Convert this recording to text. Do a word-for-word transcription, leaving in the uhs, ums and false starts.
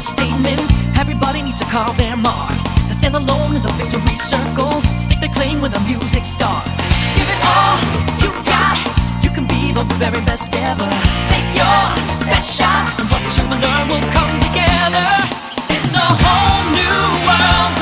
statement. Everybody needs to carve their mark, to stand alone in the victory circle, stake their claim when the music starts. Give it all you got, you can be the very best ever. Take your best shot, and what you learn will come together. It's a whole new world